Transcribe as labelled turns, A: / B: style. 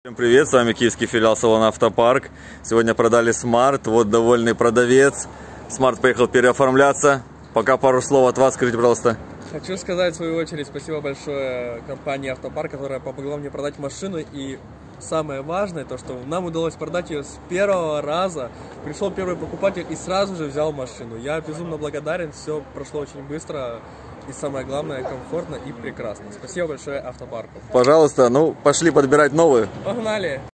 A: Всем привет, с вами киевский филиал салона Автопарк. Сегодня продали Smart, вот довольный продавец. Smart поехал переоформляться. Пока пару слов от вас, скажите, пожалуйста.
B: Хочу сказать в свою очередь спасибо большое компании Автопарк, которая помогла мне продать машину. И самое важное, то что нам удалось продать ее с первого раза. Пришел первый покупатель и сразу же взял машину. Я безумно благодарен, все прошло очень быстро. И самое главное, комфортно и прекрасно. Спасибо большое Автопарку.
A: Пожалуйста, пошли подбирать новую.
B: Погнали!